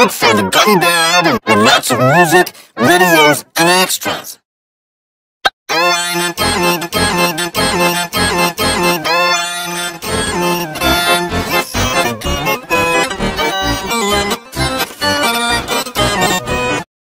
Look for the Gummy with lots of music, videos, and extras.